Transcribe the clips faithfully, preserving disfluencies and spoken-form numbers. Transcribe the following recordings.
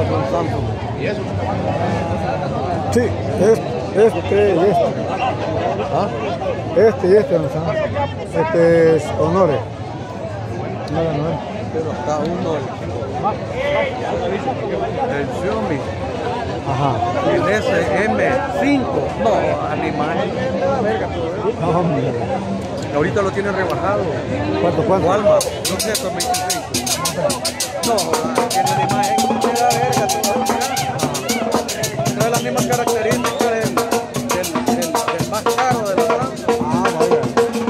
Son Samsung. ¿Y eso? Sí, este, este y este. ¿Ah? Este y este, ¿no está? Este es Honore. No, no, no. Pero acá uno, el Xiaomi, Ajá. el S M cinco, no, animal. No, hombre. Ahorita lo tienen rebajado. ¿Cuánto, cuánto? Walmart, doscientos veinticinco. No, tiene la imagen de la verga todavía. Trae las mismas características del, del, del, del más caro de la Francia. Ah, vaya.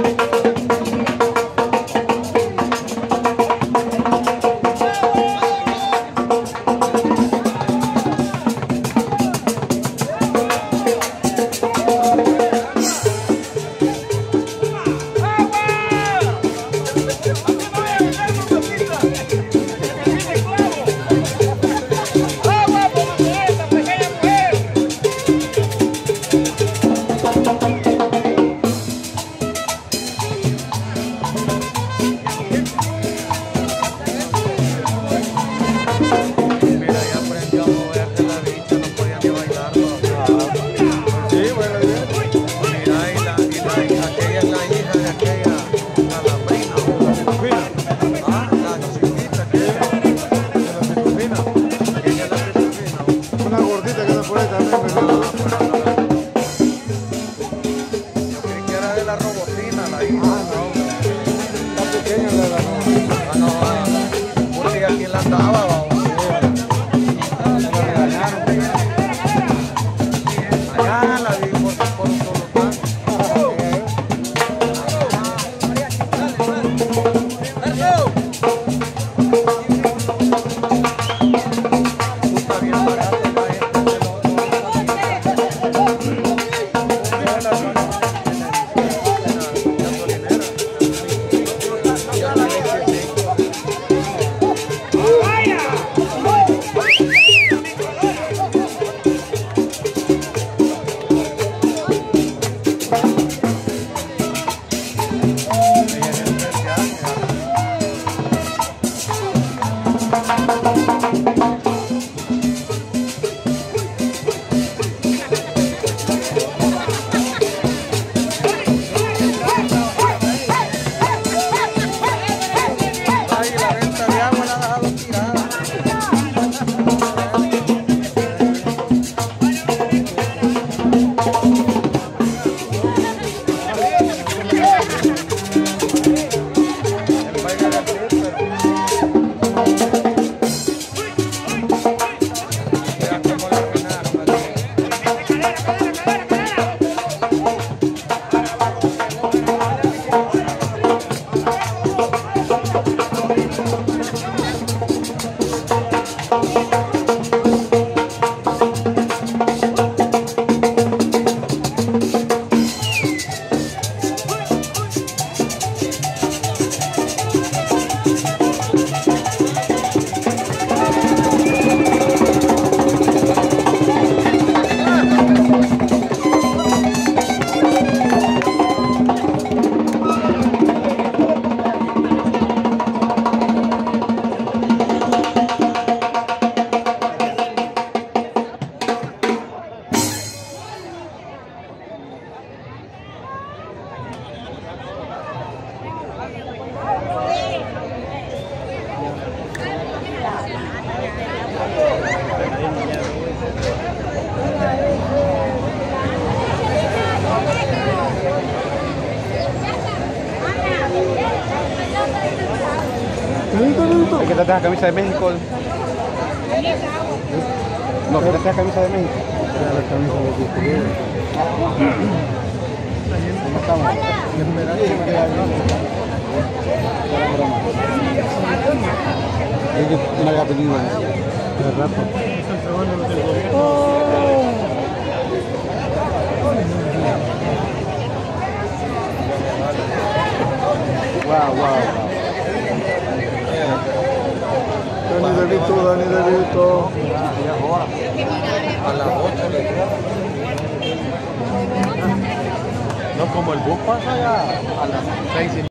¿Es que traes la camisa de México? No, que traes la camisa de México. La camisa de México. ¿Cómo estamos? Es que me había pedido hace rato. Wow, wow. Dani Delito, Dani Delito. A las ocho le No, como el bus pasa ya a las seis y